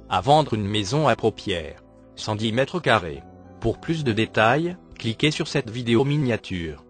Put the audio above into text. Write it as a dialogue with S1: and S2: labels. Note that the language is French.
S1: à vendre une maison à Propierre, 110 mètres carrés. Pour plus de détails, cliquez sur cette vidéo miniature.